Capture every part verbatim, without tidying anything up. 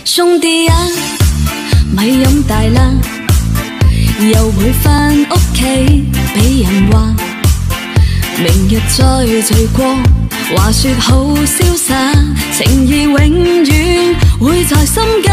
兄弟啊，咪飲大啦，又會返屋企俾人話，明日再聚過，話說好瀟灑，情義永遠會在心間。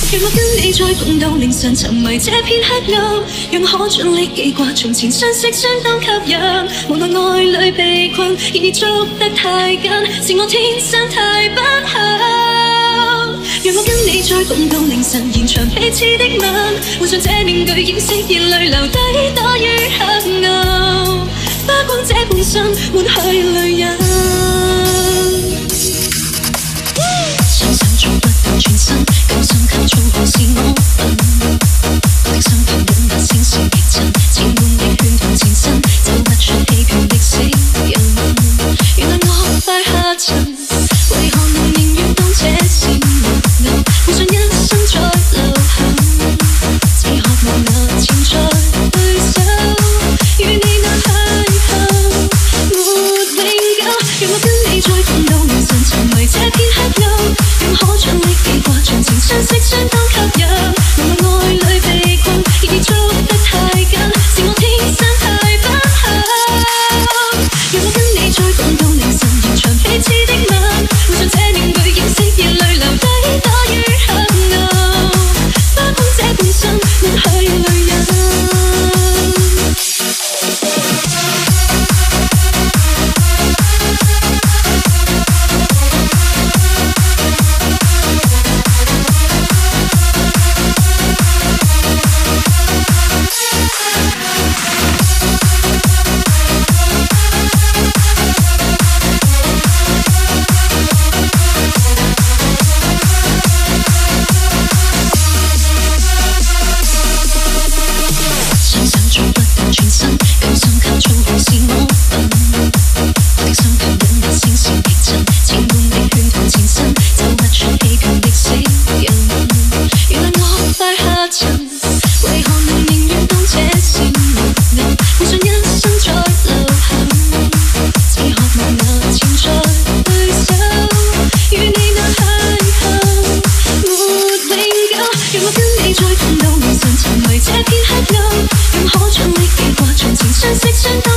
讓我跟你再共度凌晨，沉迷這片黑暗，讓可盡力記掛從前相識相當吸引。無奈愛侶被困，已捉得太緊，是我天生太不幸。讓我跟你再共度凌晨，延長彼此的吻，換上這面具掩飾熱淚流低，躲於黑暗，花光這半生，抹去淚印。想想做不到全身，夠心靠操控是我笨，我的心跳緊達聲線極震，千般的圈套纏身，走不出欺騙的死人。原來我快下沉，為何能寧願當這是木偶，換上一生再流行，只渴望那潛在對手，與你那邂逅沒永久。讓我跟你再共度凌晨，沉迷這片黑暗，讓可盡力記掛從前相識相當吸引。無奈愛侶被困，已捉得太緊，是我天生太不幸。讓我跟你再共度凌晨，延長彼此的吻，換上這面具掩飾熱淚流低，躲於黑暗，花光這半生，抹去淚印。為何能寧願當這是木偶，換上一生再流行，只渴望那潛在對手，與你那邂逅沒永久。讓我跟你再共度凌晨，沉迷這片黑暗，讓可盡力記掛從前相識相。